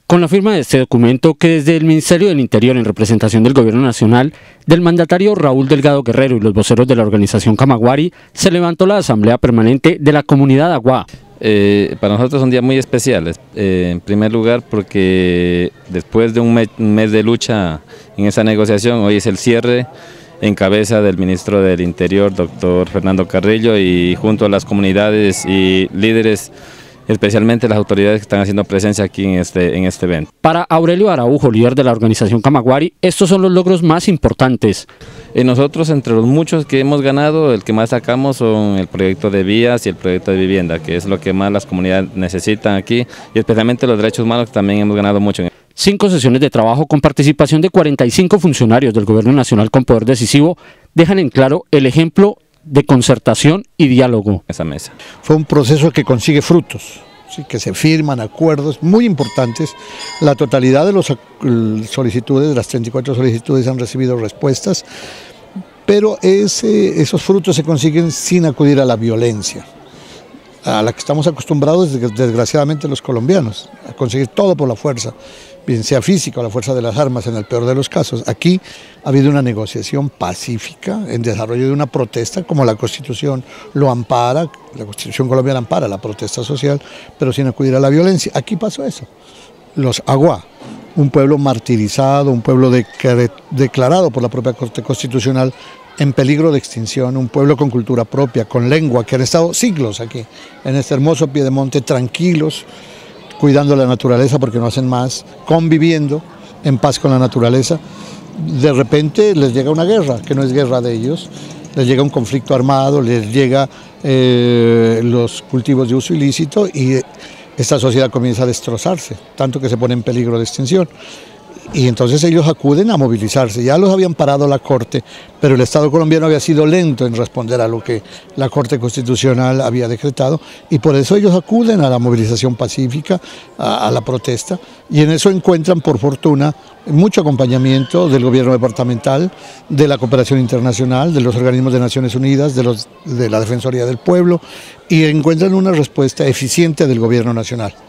Con la firma de este documento, que desde el Ministerio del Interior, en representación del Gobierno Nacional, del mandatario Raúl Delgado Guerrero y los voceros de la organización Camagüey, se levantó la Asamblea Permanente de la Comunidad Aguá. Para nosotros es un día muy especial, en primer lugar porque después de un mes de lucha en esa negociación, hoy es el cierre en cabeza del Ministro del Interior, doctor Fernando Carrillo, y junto a las comunidades y líderes, especialmente las autoridades que están haciendo presencia aquí en este evento. Para Aurelio Araujo, líder de la organización Camagüey, estos son los logros más importantes. Nosotros, entre los muchos que hemos ganado, el que más sacamos son el proyecto de vías y el proyecto de vivienda, que es lo que más las comunidades necesitan aquí, y especialmente los derechos humanos, que también hemos ganado mucho. 5 sesiones de trabajo con participación de 45 funcionarios del Gobierno Nacional con poder decisivo dejan en claro el ejemplo de concertación y diálogo. Esa mesa. Fue un proceso que consigue frutos, ¿sí? Que se firman acuerdos muy importantes. La totalidad de las solicitudes, de las 34 solicitudes, han recibido respuestas, pero esos frutos se consiguen sin acudir a la violencia, a la que estamos acostumbrados desgraciadamente los colombianos, a conseguir todo por la fuerza, bien sea física o la fuerza de las armas en el peor de los casos. Aquí ha habido una negociación pacífica en desarrollo de una protesta, como la Constitución lo ampara, la Constitución colombiana ampara la protesta social, pero sin acudir a la violencia. Aquí pasó eso. Los Aguá, un pueblo martirizado, un pueblo declarado por la propia Corte Constitucional en peligro de extinción, un pueblo con cultura propia, con lengua, que han estado siglos aquí, en este hermoso piedemonte, tranquilos, cuidando la naturaleza porque no hacen más, conviviendo en paz con la naturaleza. De repente les llega una guerra, que no es guerra de ellos, les llega un conflicto armado, les llega los cultivos de uso ilícito y esta sociedad comienza a destrozarse, tanto que se pone en peligro de extinción. Y entonces ellos acuden a movilizarse. Ya los habían parado la Corte, pero el Estado colombiano había sido lento en responder a lo que la Corte Constitucional había decretado, y por eso ellos acuden a la movilización pacífica, a la protesta, y en eso encuentran, por fortuna, mucho acompañamiento del gobierno departamental, de la cooperación internacional, de los organismos de Naciones Unidas, de la Defensoría del Pueblo, y encuentran una respuesta eficiente del gobierno nacional.